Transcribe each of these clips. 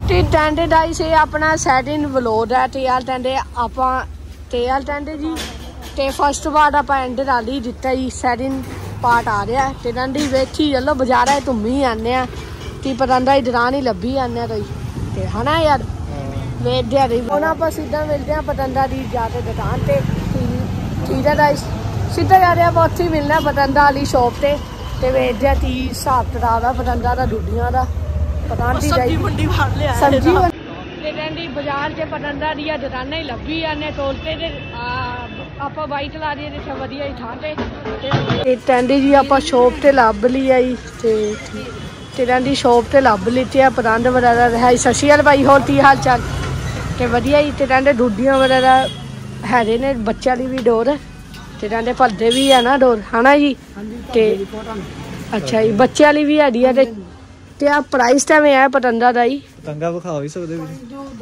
ਤੇ ਟੈਂਡੇ ਡਾਈ ਸੇ ਆਪਣਾ ਸੈਟਿਨ ਵਲੋਡ ਹੈ ਤੇ ਯਾਰ ਟੈਂਡੇ ਆਪਾਂ ਤੇ ਯਾਰ ਟੈਂਡੇ ਜੀ ਤੇ ਫਸਟ ਪਾਰਟ ਆਪਾਂ ਐਂਡ ਨਾਲ ਹੀ ਦਿੱਤਾ ਜੀ ਸੈਟਿਨ ਪਾਰਟ ਆ ਰਿਹਾ ਤੇ ਟੈਂਡੀ ਵੇਖੀ ਚਲੋ ਬਾਜ਼ਾਰਾਂ ਘੁੰਮੀ ਆਨੇ ਆ ਕੀ ਪਤੰਦਾ ਦੀ ਦੁਕਾਨ ਹੀ ਲੱਭੀ ਆਨੇ ਕੋਈ ਤੇ ਹਨਾ ਯਾਰ ਵੇਖਦੇ ਆ ਹੁਣ ਆਪਾਂ ਸਿੱਧਾ ਮਿਲਦੇ ਆ ਪਤੰਦਾ ਦੀ ਜਾ ਕੇ ਦੁਕਾਨ ਤੇ ਠੀਕ ਹੈ ਗਾਇਸ ਸਿੱਧਾ ਜਾ ਰਿਹਾ ਆਪਾਂ ਉੱਥੇ ਹੀ ਮਿਲਣਾ ਪਤੰਦਾ ਵਾਲੀ ਸ਼ੌਪ ਤੇ ਵੇਖਦੇ ਆ ਕੀ ਹਿਸਾਬ ਕਿਤਾਬ ਆ ਪਤੰਦਾ ਦਾ ਡੁੱਡੀਆਂ ਦਾ ਪਤਾ ਨਹੀਂ ਸਬਜ਼ੀ ਮੰਡੀ ਫੜ ਲਿਆ ਸਬਜ਼ੀ ਤੇ ਟੈਂਡੀ ਬਾਜ਼ਾਰ 'ਚ ਪਤੰਦਾ ਦੀਆਂ ਦੁਕਾਨਾਂ ਹੀ ਲੱਭੀ ਜਾਂਦੇ ਟੋਲਤੇ ਤੇ ਆਪਾਂ ਬਾਈਕ ਲਾ ਰਹੀ ਤੇ ਵਧੀਆ ਹੀ ਥਾਂ ਤੇ ਟੈਂਡੀ ਜੀ ਆਪਾਂ ਸ਼ੌਪ ਤੇ ਲੱਭ ਲਈ ਆਈ ਤੇ ਟੈਂਡੀ ਸ਼ੌਪ ਤੇ ਲੱਭ ਲਿੱਤੀ ਆ ਪਤੰਦ ਵਗੈਰਾ ਹੈ। ਸਤਿ ਸ਼੍ਰੀ ਅਕਾਲ ਭਾਈ, ਹੋਰ ਕੀ ਹਾਲ ਚਾਲ? ਤੇ ਵਧੀਆ ਹੀ ਤੇ ਟੈਂਡੇ ਡੁੱਡੀਆਂ ਵਗੈਰਾ ਹੈਗੇ ਨੇ ਬੱਚਿਆਂ ਦੀ ਵੀ ਡੋਰ ਤੇ ਟੈਂਡੇ ਭੱਦੇ ਵੀ ਆ ਨਾ ਡੋਰ ਹਨਾ ਜੀ ਤੇ ਅੱਛਾ ਜੀ ਬੱਚਿਆਂ ਲਈ ਵੀ ਹੈਗੀ ਆ ਤੇ ਆ ਪ੍ਰਾਈਸ ਕਿਵੇਂ ਆ ਪਤੰਗਾ ਦਾ ਜੀ? ਪਤੰਗਾ ਵਿਖਾ ਵੀ ਸਕਦੇ ਵੀਰੇ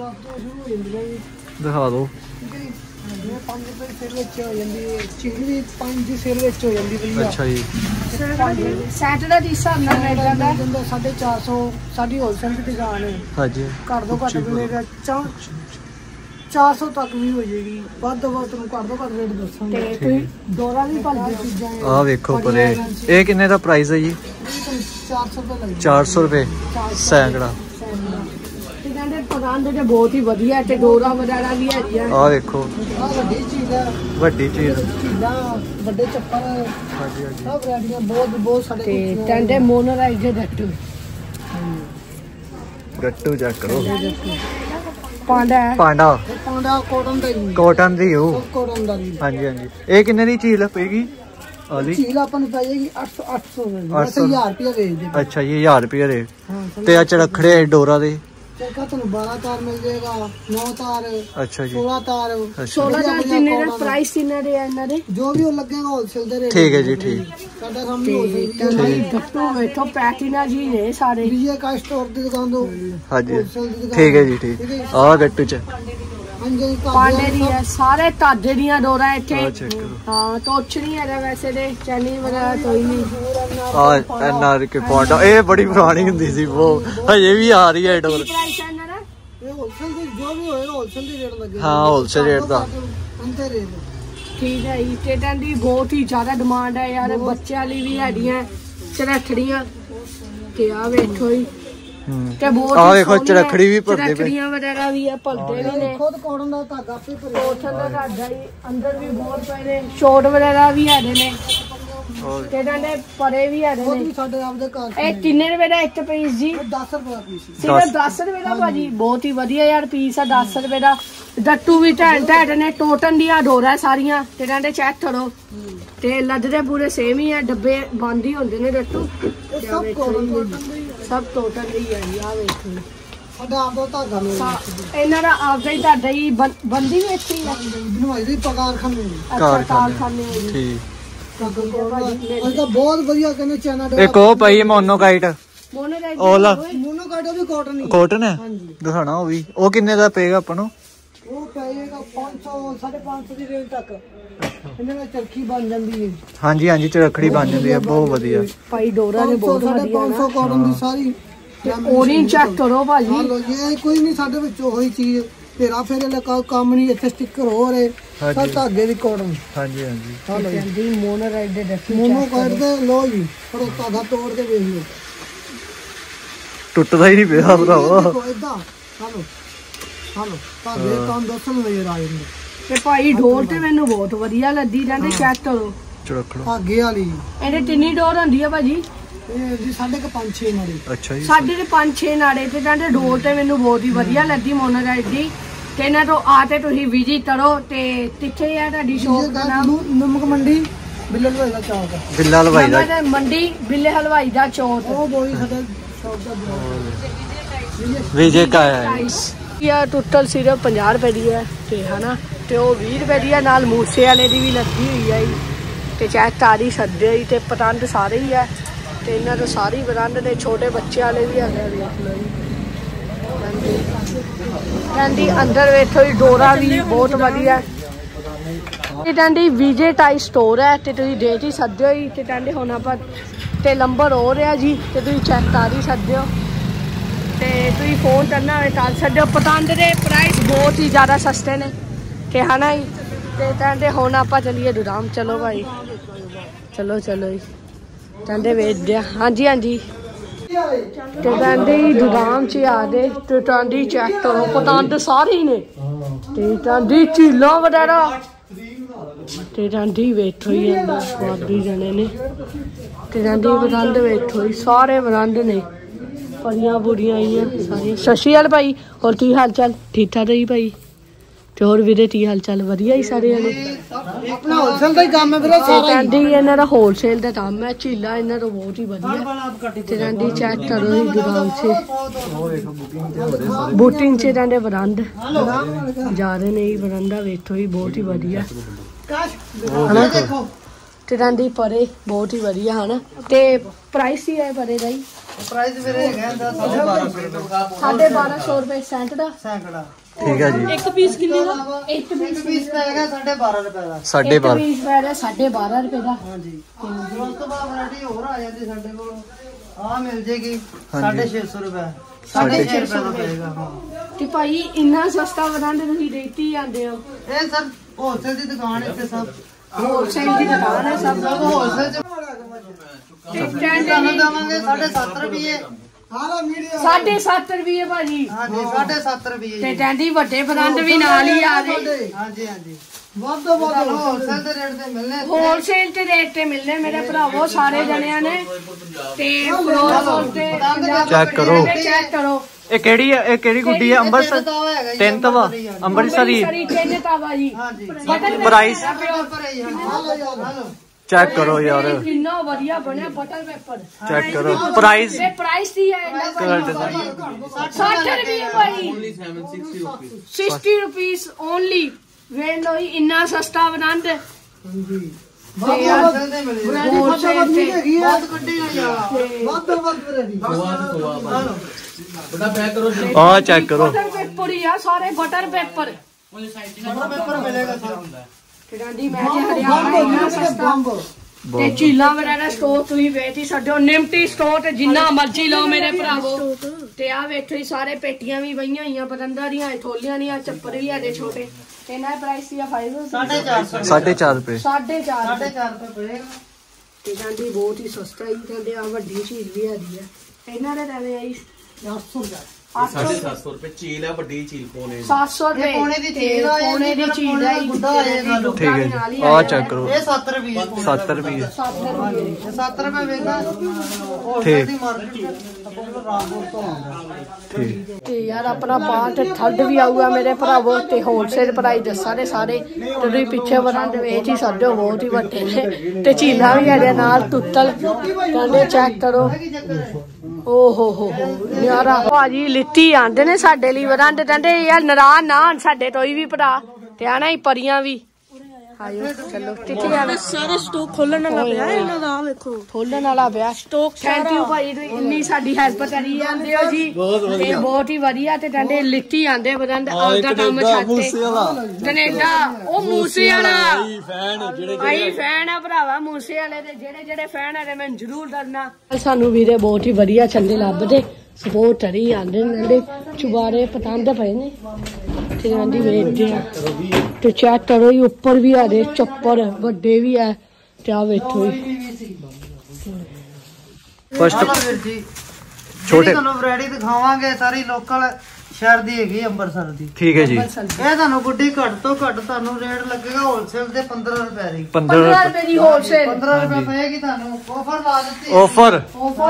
ਦਿਖਾ ਦਿਓ 5 ਰੁਪਏ ਸਿਰ ਵਿੱਚ ਹੋ ਜਾਂਦੀ ਚਿਕਨੀ 5 ਸਿਰ ਵਿੱਚ ਹੋ ਜਾਂਦੀ ਵਧੀਆ। ਅੱਛਾ ਜੀ ਸੈਟਰਡੇ ਦੀ ਹਿਸਾਬ ਨਾਲ ਮਿਲ ਜਾਂਦਾ 450 ਸਾਡੀ ਹੋਲਸੇਲ ਦੀ ਦੁਕਾਨ ਹੈ। ਹਾਂਜੀ ਘੱਟ ਤੋਂ ਘੱਟ ਮਿਲੇਗਾ 400 ਤੱਕ ਵੀ ਹੋ ਜਾਏਗੀ ਵੱਧ ਤੋਂ ਵੱਧ ਤੁਹਾਨੂੰ ਘੱਟ ਤੋਂ ਘੱਟ ਰੇਟ ਦੱਸਾਂਗੇ ਤੇ ਤੁਸੀਂ ਡੋਰਾ ਵੀ ਭਲਦੇ ਚੀਜ਼ਾਂ ਆਹ ਵੇਖੋ ਪਰੇ ਇਹ ਕਿੰਨੇ ਦਾ ਪ੍ਰਾਈਸ ਹੈ ਜੀ? 400 ਰੁਪਏ ਲੱਗਦਾ 400 ਰੁਪਏ ਸੈਂਕੜਾ ਤੇ ਕਹਿੰਦੇ ਪਤੰਦ ਤੇ ਬਹੁਤ ਹੀ ਵਧੀਆ ਤੇ ਡੋਰਾ ਵਗੈਰਾ ਵੀ ਹੈਗੀਆਂ। ਆਹ ਵੇਖੋ ਵੱਡੀ ਚੀਜ਼ ਹੈ ਵੱਡੀ ਚੀਜ਼ ਚੀਜ਼ਾਂ ਵੱਡੇ ਚੱਪਲ ਹਾਂਜੀ ਹਾਂਜੀ ਸਭ ਵੈਰਾਈਟੀਆਂ ਬਹੁਤ ਸਾਡੇ ਤੇ ਟੈਂਡੇ ਮੋਨੋਰਾਈਜ਼ ਦੇ ਗੱਟੂ ਚੈੱਕ ਕਰੋ ਪਾਂਡਾ ਕੋਟਨ ਦੀ ਉਹ ਕੋਟਨ ਦਾ ਵੀ ਹਾਂਜੀ ਹਾਂਜੀ ਇਹ ਕਿੰਨੇ ਦੀ ਝੀਲ ਪਏਗੀ? ਆਲੀ ਝੀਲ ਆਪਾਂ ਨੂੰ ਪੈ ਜਾਏਗੀ 800 1000 ਰੁਪਏ ਵੇਚਦੇ। ਅੱਛਾ ਜੀ 1000 ਰੁਪਏ ਦੇ ਤੇ ਆ ਚਰਖੜੇ ਡੋਰਾ ਦੇ ਚਰਖਾ ਤੁਹਾਨੂੰ 12 ਤਾਰ ਮਿਲ ਜਾਏਗਾ 9 ਤਾਰ ਅੱਛਾ ਜੀ 16 ਤਾਰ 16 ਤਾਰ ਜਿੰਨੇ ਦਾ ਪ੍ਰਾਈਸ ਕਿੰਨਾ ਦੇ ਆ ਇਹਨਾਂ ਦੇ ਜੋ ਵੀ ਉਹ ਲੱਗੇਗਾ ਹੋਲਸੇਲ ਦੇ ਰੇਟ ਠੀਕ ਹੈ ਜੀ ਠੀਕ ਸਾਡਾ ਸਾਹਮਣੇ ਹੋਲਸੇਲ ਦੀ ਗੱਟੂ ਵੇਖੋ ਪੈਟੀਨਾ ਜੀ ਨੇ ਸਾਰੇ ਵੀਜੇ ਕਾ ਸਟੋਰ ਦੀ ਦੁਕਾਨ ਤੋਂ ਹਾਂਜੀ ਠੀਕ ਹੈ ਜੀ ਠੀਕ ਆ ਗੱਟੂ ਚ ਪਾਂਡੇ ਦੀ ਹੈ ਸਾਰੇ ਤਾਜੇ ਦੀਆਂ ਡੋਰਾ ਇੱਥੇ ਹਾਂ ਟੋਚ ਨਹੀਂ ਹੈਗਾ ਵੈਸੇ ਤੇ ਚੈਨੀ ਵਗੈਰਾ ਕੋਈ ਨਹੀਂ ਆ ਐਨਆਰ ਕੇ ਪਾਂਡਾ ਇਹ ਬੜੀ ਪੁਰਾਣੀ ਹੁੰਦੀ ਸੀ ਉਹ ਹਜੇ ਵੀ ਆ ਰਹੀ ਹੈ ਡੋਰ। ਇਹ ਹੋਲਸੇਲ ਦੀ ਜੋ ਵੀ ਹੋਏਗਾ ਹੋਲਸੇਲ ਦੀ ਰੇਟ ਲੱਗੇਗਾ। ਹਾਂ ਹੋਲਸੇਲ ਰੇਟ ਦਾ ਅੰਤੇ ਰੇਟ ਠੀਕ ਹੈ ਜੀ ਟੇਟਾਂ ਦੀ ਬਹੁਤ ਹੀ ਜ਼ਿਆਦਾ ਡਿਮਾਂਡ ਹੈ ਯਾਰ ਬੱਚਿਆਂ ਲਈ ਵੀ ਹੈਗੀਆਂ ਚਰਖੜੀਆਂ ਤੇ ਆ ਵੇਖੋ ਜੀ ਤੇ ਬਹੁਤ ਆ ਵੇਖੋ ਚਰਖੜੀ ਵੀ ਭਰਦੇ ਪਏ ਚਰਖੜੀਆਂ ਵਗੈਰਾ ਵੀ ਆ ਭਰਦੇ ਵੀ ਨੇ ਖੁਦ ਕੋੜਨ ਦਾ ਧਾਗਾ ਆਪੇ ਕੋਟਨ ਦਾ ਧਾਗਾ ਹੀ ਅੰਦਰ ਵੀ ਬਹੁਤ ਪਏ ਨੇ ਸ਼ੋਟ ਵਗੈਰਾ ਵੀ ਹੈਗੇ ਨੇ ਤੇ ਡੰਡੇ ਪਰੇ ਵੀ ਹੈਗੇ ਨੇ ਸਾਡੇ ਆਪਦੇ ਘਰ। ਇਹ ਕਿੰਨੇ ਰੁਪਏ ਦਾ ਇੱਕ ਪੀਸ ਜੀ? 10 ਰੁਪਏ ਦਾ ਪੀਸ ਸਿਰਫ 10 ਰੁਪਏ ਦਾ ਭਾਜੀ ਬਹੁਤ ਹੀ ਵਧੀਆ ਯਾਰ ਪੀਸ ਆ 10 ਰੁਪਏ ਦਾ। ਡੱਟੂ ਵੀ ਢੈਟ ਨੇ ਟੋਟਨ ਦੀਆਂ ਡੋਰਾ ਸਾਰੀਆਂ ਤੇ ਡੰਡੇ ਚੈੱਕ ਕਰੋ ਤੇ ਲੱਦਦੇ ਪੂਰੇ ਸੇਮ ਹੀ ਆ ਡੱਬੇ ਬੰਦ ਹੀ ਹੁੰਦੇ ਨੇ ਡੱਟੂ ਸਭ ਟੋਟਨ ਦੀ ਹੈ ਆ ਵੇਖੋ ਸਾਡਾ ਆਪਦਾ ਧਾਗਾ ਮਿਲਦਾ ਇਹਨਾਂ ਦਾ ਆਪਦਾ ਹੀ ਧਾਗਾ ਹੀ ਬੰਦੀ ਵੀ ਇੱਥੇ ਆ ਬਣਵਾਈ ਦੀ ਕਾਰਖਾਨੇ ਠੀਕ ਬਹੁਤ ਵਧੀਆ ਕਹਿੰਦੇ ਚਾਈਨਾ ਇੱਕ ਉਹ ਪਈ ਮੋਨੋਕਾਈਟ ਮੋਨੋਕਾਈਟ ਵੀ ਕਾਟਨ ਕਾਟਨ ਹੈ ਦਿਖਾਣਾ ਉਹ ਵੀ ਉਹ ਕਿੰਨੇ ਦਾ ਪਏਗਾ ਆਪਾਂ ਨੂੰ? ਉਹ ਪਏਗਾ 500 550 ਦੀ ਰੇਂਜ ਤੱਕ ਇਹਨਾਂ ਨਾਲ ਚਰਖੀ ਬਣ ਜਾਂਦੀ ਹੈ। ਹਾਂਜੀ ਹਾਂਜੀ ਚਰਖੜੀ ਬਣ ਜਾਂਦੀ ਹੈ ਬਹੁਤ ਵਧੀਆ ਭਾਈ ਡੋਰਾ ਨੇ ਬਹੁਤ ਵਧੀਆ 500 ਕਾਟਨ ਦੀ ਸਾਰੀ orange ਚੈੱਕ ਕਰੋ ਭਾਜੀ ਇਹ ਕੋਈ ਨਹੀਂ ਸਾਡੇ ਵਿੱਚ ਉਹੀ ਚੀਜ਼ ਤੇਰਾ ਫੇਰੇ ਲਗਾ ਕੰਮ ਨਹੀਂ ਇੱਥੇ ਸਟicker ਹੋ ਰਹੇ ਸਭ ਧਾਗੇ ਦੀ ਕਾਟਨ ਹਾਂਜੀ ਹਾਂਜੀ ਮੋਨੋਰਾਈਡ ਦੇ ਮੋਨੋਕਾਈਟ ਦੇ ਲੋ ਜੀ ਪਰ ਧਾਗਾ ਤੋੜ ਕੇ ਵੇਖ ਲਓ ਟੁੱਟਦਾ ਹੀ ਨਹੀਂ ਪਿਆ ਭਰਾਵਾ ਇਦਾਂ ਹਾਲੋ ਧਾਗੇ ਕੰਮ ਦੱਸਣ ਵੇ ਰਾਜ ਨੇ ਤੇ ਭਾਈ ਡੋਰ ਤੇ ਮੈਨੂੰ ਬਹੁਤ ਵਧੀਆ ਲੱਗੀ ਜਾਂਦੇ ਚੈੱਕ ਕਰੋ ਚਰਖੜਾ ਧਾਗੇ ਵਾਲੀ ਇਹਦੇ ਤਿੰਨੀ ਡੋਰ ਹੁੰਦੀ ਆ ਭਾਜੀ ਜੀ ਸਾਡੇ ਕੋ 5-6 ਨਾੜੇ ਅੱਛਾ ਜੀ ਸਾਡੇ ਤੇ 5-6 ਨਾੜੇ ਤੇ ਜਾਂਦੇ ਡੋਰ ਤੇ ਮੈਨੂੰ ਬਹੁਤ ਹੀ ਵਧੀਆ ਲੱਗੀ ਮੋਨੋਰਾਈਡ ਦੀ ਤੇ ਇਹਨਾਂ ਤੋਂ ਆ ਤੇ ਤੁਸੀਂ ਵਿਜ਼ਿਟ ਕਰੋ ਤੇ ਕਿੱਥੇ ਆ ਤੁਹਾਡੀ ਸ਼ੌਪ ਦਾ ਨਾਮ? ਨਮਕ ਮੰਡੀ ਬਿੱਲੇ ਹਲਵਾਈ ਦਾ ਚੌਕ ਬਿੱਲਾ ਹਲਵਾਈ ਦਾ ਮੰਡੀ ਬਿੱਲੇ ਹਲਵਾਈ ਦਾ ਚੌਕ ਉਹ ਬੋਈ ਸਾਡਾ ਸ਼ੌਪ ਦਾ ਵਿਜੇ ਕਾ ਹੈ ਯਾ ਟੋਟਲ ਸਿਰਫ 50 ਰੁਪਏ ਦੀ ਹੈ ਤੇ ਹਨਾ ਤੇ ਉਹ 20 ਰੁਪਏ ਦੀ ਹੈ ਨਾਲ ਮੂਸੇ ਵਾਲੇ ਦੀ ਵੀ ਲੱਗੀ ਹੋਈ ਹੈ ਤੇ ਚਾਹੇ ਤਾਰੀ ਸੱਦੇ ਹੋਈ ਤੇ ਪਤੰਦ ਸਾਰੇ ਹੀ ਹੈ ਤੇ ਇਹਨਾਂ ਤੋਂ ਸਾਰੀ ਪਤੰਦ ਦੇ ਛੋਟੇ ਬੱਚੇ ਵਾਲੇ ਵੀ ਹੈਗੇ ਦੇਖ ਲਓ ਜੀ ਕਹਿੰਦੀ ਅੰਦਰ ਵੇਖੋ ਜੀ ਡੋਰਾ ਵੀ ਬਹੁਤ ਵਧੀਆ ਇਹ ਕਹਿੰਦੀ ਵਿਜੇ ਟਾਈ ਸਟੋਰ ਹੈ ਤੇ ਤੁਸੀਂ ਦੇਖ ਹੀ ਸਕਦੇ ਹੋ ਜੀ ਤੇ ਕਹਿੰਦੇ ਹੁਣ ਆਪਾਂ ਤੇ ਨੰਬਰ ਹੋ ਰਿਹਾ ਜੀ ਤੇ ਤੁਸੀਂ ਚੈੱਕ ਕਰ ਹੀ ਸਕਦੇ ਹੋ ਤੇ ਤੁਸੀਂ ਫੋਨ ਕਰਨਾ ਹੋਵੇ ਕਰ ਸਕਦੇ ਹੋ। ਪਤੰਗ ਦੇ ਪ੍ਰਾਈਸ ਬਹੁਤ ਹੀ ਜ਼ਿਆਦਾ ਸਸਤੇ ਨੇ ਤੇ ਹਨਾ ਜੀ। ਤੇ ਕਹਿੰਦੇ ਹੁਣ ਆਪਾਂ ਚੱਲੀਏ ਦੁਰਾਮ। ਚਲੋ ਭਾਈ ਚਲੋ ਚਲੋ ਜੀ ਕਹਿੰਦੇ ਵੇਚਦੇ ਆ। ਹਾਂਜੀ ਹਾਂਜੀ ਤੇ ਕਹਿੰਦੇ ਦੁਰਾਮ ਚ ਆ ਦੇ ਤੇ ਕਹਿੰਦੀ ਚੈੱਕ ਕਰੋ ਪਤੰਗ ਸਾਰੇ ਹੀ ਨੇ ਤੇ ਕਹਿੰਦੀ ਝੀਲਾਂ ਵਗੈਰਾ ਤੇ ਕਹਿੰਦੀ ਵੇਖੋ ਹੀ ਵਾਧੂ ਜਣੇ ਨੇ ਤੇ ਕਹਿੰਦੀ ਬਰੰਦ ਵੇਖੋ ਹੀ ਸਾਰੇ ਬਰੰਦ ਨੇ ਪਰੀਆਂ ਬੁੜੀਆਂ ਆਈਆਂ ਸਾਰੀਆਂ। ਸਤਿ ਸ਼੍ਰੀ ਅਕਾਲ ਭਾਈ ਹੋਰ ਕੀ ਹਾਲ ਚਾਲ ਠੀਕ ਠਾਕ ਜੀ ਭਾਈ ਤੇ ਹੋਰ ਵੀਰੇ ਕੀ ਹਾਲ ਚਾਲ ਵਧੀਆ ਹੀ ਸਾਰੇ ਜਣੇ। ਆਪਣਾ ਹੋਲਸੇਲ ਦਾ ਹੀ ਕੰਮ ਹੈ ਵੀਰੇ ਸਾਰਾ। ਕਹਿੰਦੀ ਇਹਨਾਂ ਦਾ ਹੋਲਸੇਲ ਦਾ ਕੰਮ ਹੈ ਝੀਲਾ ਇਹਨਾਂ ਤੋਂ ਬਹੁਤ ਹੀ ਵਧੀਆ ਤੇ ਕਹਿੰਦੀ ਚੈੱਕ ਕਰੋ ਜੀ ਦੁਕਾਨ 'ਚ ਬੂਟਿੰਗ 'ਚ ਕਹਿੰਦੇ ਬਰੰਦ ਜਾ ਰਹੇ ਨੇ ਜੀ। ਬਰੰਦਾ ਵੇਖੋ ਜੀ ਬਹੁਤ ਹੀ ਵਧੀਆ ਹਨਾ ਤੇ ਕਹਿੰਦੀ ਪਰੇ ਬਹੁਤ ਹੀ ਵਧੀਆ ਹਨਾ। ਤੇ ਪ੍ਰਾਈਸ ਹੀ ਹੈ ਪਰੇ ਦਾ ਹੀ ਪ੍ਰਾਈਸ ਵੀਰੇ ਹੈਗਾ 1250 ਰੁਪਏ ਸੈਂਟ ਦਾ ਸੈਂਕੜਾ। ਠੀਕ ਹੈ ਜੀ। ਇੱਕ ਪੀਸ ਕਿੰਨੇ ਦਾ? ਇੱਕ ਪੀਸ ਪੈਗਾ 12.5 ਰੁਪਏ ਦਾ। 12.5 ਪੀਸ ਪੈ ਰਿਹਾ 12.5 ਰੁਪਏ ਦਾ। ਹਾਂਜੀ ਉਸ ਤੋਂ ਬਾਅਦ ਵੈਰਾਈਟੀ ਹੋਰ ਆ ਜਾਂਦੀ ਸਾਡੇ ਕੋਲ ਆ ਮਿਲ ਜੇਗੀ 650 ਰੁਪਏ 650 ਰੁਪਏ ਦਾ ਪਏਗਾ। ਹਾਂ ਤੇ ਭਾਈ ਇੰਨਾ ਸਸਤਾ ਬਰੰਦ ਤੁਸੀਂ ਦੇਤੀ ਜਾਂਦੇ ਹੋ। ਇਹ ਸਰ ਹੋਲਸੇਲ ਦੀ ਦੁਕਾਨ ਇੱਥੇ ਸਭ ਹੋਲਸੇਲ ਦੀ ਦੁਕਾਨ ਹੈ ਸਭ ਹੋਲਸੇਲ ਚ ਦਵਾਂਗੇ 7.5 ਰੁਪਏ। 7.5 ਰੁਪਏ ਭਾਜੀ। ਹਾਂਜੀ 7.5 ਰੁਪਏ ਤੇ ਕਹਿੰਦੀ ਵੱਡੇ ਬਰੰਦ ਵੀ ਨਾਲ ਹੀ ਆ ਗਏ। ਹਾਂਜੀ ਹਾਂਜੀ ਵੱਧ ਤੋਂ ਵੱਧ ਹੋਲਸੇਲ ਦੇ ਰੇਟ ਤੇ ਮਿਲਨੇ। ਹੋਲਸੇਲ ਤੇ ਰੇਟ ਤੇ ਮਿਲਨੇ ਮੇਰੇ ਭਰਾਵੋ ਸਾਰੇ ਜਣਿਆਂ ਨੇ ਤੇ ਫਲੋਰ ਤੇ ਚੈੱਕ ਕਰੋ ਚੈੱਕ ਕਰੋ। ਇਹ ਕਿਹੜੀ ਹੈ? ਇਹ ਕਿਹੜੀ ਗੁੱਡੀ ਹੈ? ਅੰਮ੍ਰਿਤਸਰ ਤਿੰਨ ਤਵਾ ਅੰਮ੍ਰਿਤਸਰੀ ਤਿੰਨ ਤਵਾ ਜੀ। ਹਾਂਜੀ ਪ੍ਰਾਈਸ ਹਲੋ ਚੈੱਕ ਕਰੋ ਯਾਰ ਕਿੰਨਾ ਵਧੀਆ ਬਣਿਆ ਬਟਰ ਪੇਪਰ। ਚੈੱਕ ਕਰੋ ਪ੍ਰਾਈਸ ਇਹ ਪ੍ਰਾਈਸ ਦੀ ਹੈ 60 ਰੁਪਏ ਭਾਈ 60 ਰੁਪੀਸ ਓਨਲੀ। ਵੇਖ ਲੋ ਇੰਨਾ ਸਸਤਾ ਬਰੰਦ। ਹਾਂਜੀ ਹੋਲਸੇਲ ਦੇ ਮਿਲੇ ਹੋਲਸੇਲ ਤੇ ਬਹੁਤ ਗੱਡੀ ਆ ਯਾਰ ਵੱਧ ਤੋਂ ਵੱਧ ਵੈਰਾਈਟੀ ਹਲੋ ਬੜਾ ਪੈਕ ਕਰੋ। ਆ ਚੈੱਕ ਕਰੋ ਬਟਰ ਪੇਪਰ ਹੀ ਆ ਸਾਰੇ ਬਟਰ ਪੇਪਰ। ਬਟਰ ਪੇਪਰ ਮਿਲੇਗਾ ਸਰ। ਕਹਿੰਦੀ ਮੈਂ ਜੇ ਹਰਿਆਣਾ ਇੰਨਾ ਸਸਤਾ ਤੇ ਝੀਲਾਂ ਵਗੈਰਾ ਸਟੋਰ ਤੁਸੀਂ ਵੇਚ ਹੀ ਸਕਦੇ ਹੋ। ਨਿਮਟੀ ਸਟੋਰ ਤੇ ਜਿੰਨਾ ਮਰਜ਼ੀ ਲਓ ਮੇਰੇ ਭਰਾਵੋ। ਤੇ ਆ ਵੇਖੋ ਜੀ ਸਾਰੇ ਪੇਟੀਆਂ ਵੀ ਬਈਆਂ ਹੋਈਆਂ ਬਰੰਦਾਂ ਦੀਆਂ ਥੋਲੀਆਂ ਦੀਆਂ ਚੱਪਰ ਵੀ ਹੈਗੇ ਛੋਟੇ। ਇਹਨਾਂ ਦਾ ਪ੍ਰਾਈਸ ਸੀ 450 4.5 ਰੁਪਏ 4.5 ਰੁਪਏ ਪਏਗਾ। ਤੇ ਕਹਿੰਦੀ ਬਹੁਤ ਹੀ ਸਸਤਾ ਹੀ ਕਹਿੰਦੇ ਆ ਵੱਡੀ ਝੀਲ ਵੀ ਹੈਗੀ ਆ। ਇਹਨਾਂ ਦੇ ਰਵੇ ਆਈ 800 ਰੁਪਏ 750 ਰੁਪਏ ਝੀਲ ਹੈ ਵੱਡੀ ਝੀਲ ਕੋਨੇ 700 ਰੁਪਏ ਕੋਨੇ ਦੀ ਝੀਲ ਆ ਕੋਨੇ ਦੀ ਝੀਲ ਹੈ ਗੁੱਡਾ ਆਏਗਾ। ਠੀਕ ਹੈ ਜੀ ਆ ਚੈੱਕ ਕਰੋ ਇਹ 7 ਰੁਪਏ 7 ਰੁਪਏ 7 ਰੁਪਏ ਵੇਗਾ ਹੋਲਸੇਲ ਦੀ ਮਾਰਕੀਟ ਪਪੂਲਰ ਰਾਮਪੁਰ ਤੋਂ ਆਉਂਦਾ। ਠੀਕ ਤੇ ਯਾਰ ਆਪਣਾ ਪਾਰਟ ਥਰਡ ਵੀ ਆਊਗਾ ਮੇਰੇ ਭਰਾਵੋ। ਤੇ ਹੋਲਸੇਲ ਪ੍ਰਾਈਸ ਦੱਸਾਂਗੇ ਸਾਰੇ ਤੇ ਤੁਸੀਂ ਪਿੱਛੇ ਬਰੰਦ ਵੇਚ ਹੀ ਸਕਦੇ ਹੋ ਬਹੁਤ ਹੀ ਵੱਡੇ ਨੇ। ਤੇ ਝੀਲਾਂ ਵੀ ਹੈਗੇ ਨਾਲ ਤੁੱਤਲ ਕਹਿੰਦੇ ਚੈੱਕ ਕਰੋ। ਓ ਹੋ ਯਾਰਾ ਭਾਜੀ ਲਿੱਤੀ ਆਂਦੇ ਨੇ ਸਾਡੇ ਲਈ ਬਰੰਦ ਕਹਿੰਦੇ ਯਾਰ ਨਾਰਾਜ਼ ਨਾ ਸਾਡੇ ਤੋਂ ਵੀ ਭਰਾ ਤੇ ਆਣਾ ਹੀ ਪਰੀਆਂ ਵੀ ਆਇਓ ਚਲੋ ਕਿੱਥੇ ਜਾਣਾ। ਸਾਰਾ ਸਟਾਕ ਖੋਲਣ ਵਾਲਾ ਪਿਆ ਇਹਨਾਂ ਦਾ ਵੇਖੋ ਖੋਲਣ ਵਾਲਾ ਪਿਆ ਸਟਾਕ। ਥੈਂਕ ਯੂ ਭਾਈ ਤੁਸੀਂ ਇੰਨੀ ਸਾਡੀ ਹੈਲਪ ਕਰੀ ਜਾਂਦੇ ਹੋ ਜੀ ਤੇ ਬਹੁਤ ਹੀ ਵਧੀਆ। ਤੇ ਕਹਿੰਦੇ ਲਿੱਤੀ ਆਂਦੇ ਬਰੰਦ ਆਪਦਾ ਕੰਮ ਛੱਡਦੇ ਕੈਨੇਡਾ ਉਹ ਮੂਸੇ ਵਾਲਾ ਆਈ ਫੈਨ ਆ ਭਰਾਵਾ ਮੂਸੇ ਵਾਲੇ ਦੇ। ਜਿਹੜੇ ਫੈਨ ਆ ਮੈਨੂੰ ਜ਼ਰੂਰ ਦੱਸਣਾ। ਸਾਨੂੰ ਵੀਰੇ ਬਹੁਤ ਹੀ ਵਧੀਆ ਚੱਲੇ ਲੱਭਦੇ ਸਪੋਰਟ ਕਰੀ ਆਂਦੇ ਨੇ। ਚੁਬਾਰੇ ਪਤੰਦ ਪਏ ਨੇ ਤੇ ਆਂਦੀ ਵੇਚਦੇ ਆ ਤੇ ਚੈੱਕ ਕਰੋ ਜੀ ਉੱਪਰ ਵੀ ਆ ਦੇ ਚੱਪਰ ਵੱਡੇ ਵੀ ਆ ਤੇ ਆ ਵੇਖੋ ਜੀ ਫਸਟ ਛੋਟੇ ਤੁਹਾਨੂੰ ਵੈਰਾਈਟੀ ਦਿਖਾਵਾਂਗੇ ਸਾਰੀ ਲੋਕਲ ਸ਼ਹਿਰ ਦੀ ਹੈਗੀ ਅੰਮ੍ਰਿਤਸਰ ਦੀ। ਠੀਕ ਹੈ ਜੀ। ਇਹ ਤੁਹਾਨੂੰ ਗੁੱਡੀ ਘੱਟ ਤੋਂ ਘੱਟ ਤੁਹਾਨੂੰ ਰੇਟ ਲੱਗੇਗਾ ਹੋਲਸੇਲ ਦੇ 15 ਰੁਪਏ ਦੀ। 15 ਰੁਪਏ ਦੀ ਹੋਲਸੇਲ 15 ਰੁਪਏ ਪਏਗੀ ਤੁਹਾਨੂੰ। ਆਫਰ ਲਾ ਦਿੱਤੀ ਆਫਰ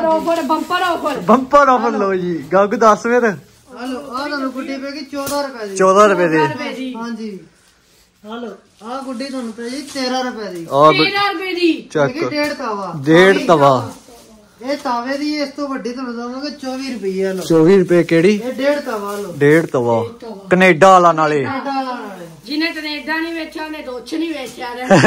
ਬੰਪਰ ਆਫਰ ਲੋ ਜੀ ਗੱਗ 10 ਫਿਰ ਹਲੋ ਆ ਤੁਹਾਨੂੰ ਗੁੱਡੀ ਪਏਗੀ 14 ਰੁਪਏ ਦੀ। 14 ਰੁਪਏ ਦੀ ਹਾਂਜੀ ਹਲੋ ਆ ਗੁੱਡੀ ਤੁਹਾਨੂੰ ਪਏਗੀ 13 ਰੁਪਏ ਦੀ। 13 ਰੁਪਏ ਦੀ ਚੈੱਕ ਇਹ ਡੇਢ ਤਵਾ ਡੇਢ ਤਵਾ। ਇਹ ਤਾਵੇ ਦੀ ਇਸ ਤੋਂ ਵੱਡੀ ਤੁਹਾਨੂੰ ਦਵਾਂਗੇ 24 ਰੁਪਏ। ਲੋ 24 ਰੁਪਏ ਕਿਹੜੀ? ਇਹ ਡੇਢ ਤਵਾ ਲੋ ਡੇਢ ਤਵਾ ਕੈਨੇਡਾ ਵਾਲਾ ਨਾਲੇ ਜਿਹਨੇ ਕੈਨੇਡਾ ਨਹੀਂ ਵੇਚਿਆ ਉਹਨੇ ਦੋਛ ਨਹੀਂ ਵੇਚਿਆ।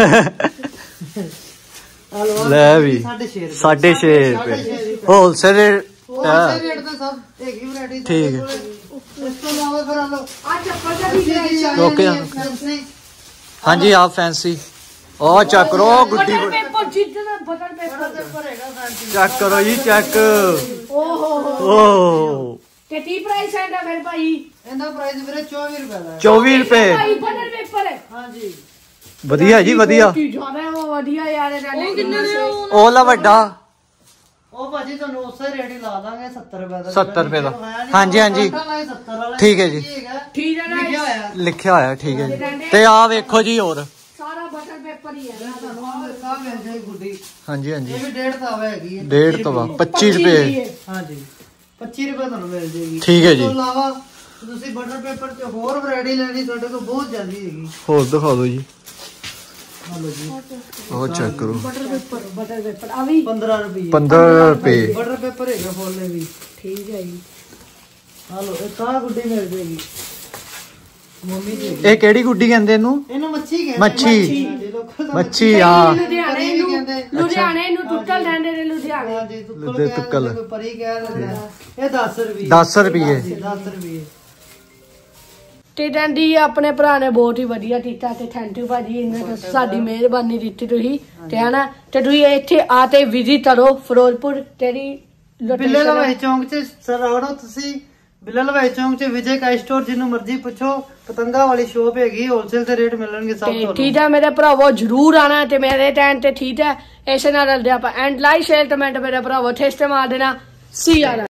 ਲੈ ਵੀ 6.5 ਰੁਪਏ ਹੋਲਸੇਲ ਰੇਟ ਤੇ ਸਭ ਹੈਗੀ ਵੈਰਾਈਟੀ ਠੀਕ ਹੈ। ਇਸ ਤੋਂ ਇਲਾਵਾ ਫਿਰ ਲੋ ਆ ਚੱਪਲ ਦਾ ਵੀ ਓਕੇ ਹਾਂਜੀ ਆ ਫੈਂਸੀ ਉਹ ਚੈੱਕ ਕਰੋ ਗੁੱਡੀ ਬਟਰ ਪੇਪਰ ਜਿੱਦਾਂ ਬਟਰ ਪੇਪਰ ਹੈਗਾ ਫੈਂਸੀ। ਚੈੱਕ ਕਰੋ ਜੀ ਚੈੱਕ ਓਹੋ ਓ ਤੇ ਕੀ ਪ੍ਰਾਈਸ ਹੈ ਇਹਦਾ ਫਿਰ ਭਾਈ? ਇਹਦਾ ਪ੍ਰਾਈਸ ਵੀਰੇ 24 ਰੁਪਏ ਦਾ ਹੈ। 24 ਰੁਪਏ। ਭਾਈ ਬਟਰ ਪੇਪਰ ਹੈ। ਹਾਂਜੀ ਵਧੀਆ ਜੀ ਵਧੀਆ। ਕੀ ਜ਼ਿਆਦਾ ਵਧੀਆ ਯਾਰ ਇਹਦਾ। ਉਹ ਕਿੰਨੇ ਦੇ ਉਹ ਲਾ ਵੱਡਾ ਉਹ ਭਾਜੀ ਤੁਹਾਨੂੰ ਉਸੇ ਰੇਟ ਹੀ ਲਾ ਦਾਂਗੇ 70 ਰੁਪਏ ਦਾ। 70 ਰੁਪਏ ਦਾ। ਹਾਂਜੀ ਹਾਂਜੀ 70 ਵਾਲਾ ਠੀਕ ਹੈ ਜੀ। ਠੀਕ ਹੈ ਨਾ ਲਿਖਿਆ ਹੋਇਆ ਲਿਖਿਆ ਹੋਇਆ ਠੀਕ ਹੈ ਜੀ। ਤੇ ਆ ਵੇਖੋ ਜੀ ਹੋਰ ਸਾਰਾ ਬਟਰ ਪੇਪਰ ਹੀ ਹੈ। ਸਾਹ ਮਿਲ ਜਾਏ ਗੁੱਡੀ। ਹਾਂਜੀ ਹਾਂਜੀ ਇਹ ਵੀ 1.5 ਤਵਾ ਹੈਗੀ ਹੈ। 1.5 ਤਵਾ 25 ਰੁਪਏ। ਹਾਂਜੀ 25 ਰੁਪਏ ਤੁਹਾਨੂੰ ਮਿਲ ਜੇਗੀ। ਠੀਕ ਹੈ ਜੀ। ਇਸ ਤੋਂ ਇਲਾਵਾ ਤੁਸੀਂ ਬਟਰ ਪੇਪਰ ਤੇ ਹੋਰ ਵੈਰਾਈਟੀ ਲੈਣੀ ਤੁਹਾਡੇ ਕੋਲ ਬਹੁਤ ਜ਼ਿਆਦੀ ਹੈਗੀ। ਹੋਰ ਦਿਖਾ ਦਿਓ ਜੀ। ਹਲੋ ਜੀ ਉਹ ਚੈੱਕ ਕਰੋ। ਬਟਰ ਪੇਪਰ ਆ ਵੀ 15 ਰੁਪਏ। 15 ਰੁਪਏ। ਬਟਰ ਪੇਪਰ ਹੈਗਾ ਫੋਲੇ ਵੀ। ਠੀਕ ਹੈ ਜੀ। ਹਲੋ ਇਹ ਤਾਂ ਗੁੱਡੀ ਮਿਲ ਜੇਗੀ ਮੰਮੀ ਜੀ। ਇਹ ਕਿਹੜੀ ਗੁੱਡੀ ਕਹਿੰਦੇ ਇਹਨੂੰ? ਇਹਨੂੰ ਮੱਛੀ ਕਹਿੰਦੇ। ਮੱਛੀ। ਮੱਛੀ ਹਾਂ। ਲੁਧਿਆਣੇ ਨੂੰ ਟੁੱਟਲ ਕਹਿੰਦੇ ਨੇ ਲੁਧਿਆਣੇ। ਹਾਂਜੀ ਤੁੱਕਲ ਕੋਈ ਪਰੀ ਕਹਿ ਦਿੰਦਾ। ਇਹ 10 ਰੁਪਏ। 10 ਰੁਪਏ। 10 ਰੁਪਏ। ਤੇ ਡੈਂਡੀ ਆਪਣੇ ਭਰਾ ਨੇ ਬਹੁਤ ਹੀ ਵਧੀਆ ਕੀਤਾ ਤੇ ਥੈਂਕ ਯੂ ਭਾਜੀ ਇਹਨਾਂ ਸਾਡੀ ਮਿਹਰਬਾਨੀ ਦਿੱਤੀ ਤੁਸੀਂ ਤੇ ਹਨਾ ਤੇ ਤੁਸੀਂ ਇੱਥੇ ਆ ਤੇ ਵਿਜ਼ਿਟ ਕਰੋ ਫਿਰੋਜ਼ਪੁਰ ਤੇਰੀ ਬਿੱਲੇ ਲਵਾਈ ਚੌਂਕ 'ਚ ਸਰ ਆੜੋ ਤੁਸੀਂ। ਬਿੱਲੇ ਲਵਾਈ ਚੌਂਕ 'ਚ ਵਿਜੇ ਕਾ ਸਟੋਰ ਜਿਹਨੂੰ ਮਰਜ਼ੀ ਪੁੱਛੋ ਪਤੰਗਾ ਵਾਲੀ ਸ਼ੋਪ ਹੈਗੀ ਹੋਲਸੇਲ ਤੇ ਰੇਟ ਮਿਲਣਗੇ ਸਭ ਤੋਂ। ਠੀਕ ਹੈ ਮੇਰੇ ਭਰਾਵੋ ਜਰੂਰ ਆਣਾ ਤੇ ਮੇਰੇ ਟਾਈਮ ਤੇ ਠੀਕ ਹੈ ਇਸੇ ਨਾਲ ਰਲਦੇ ਆਪਾਂ ਐਂਡ ਲਾਈਕ ਸ਼ੇਅਰ ਕਮੈਂਟ ਮੇਰੇ ਭਰਾਵੋ ਠੇਸਤੇ ਮਾਰ ਦੇਣਾ ਸੀ ਯਾਰ।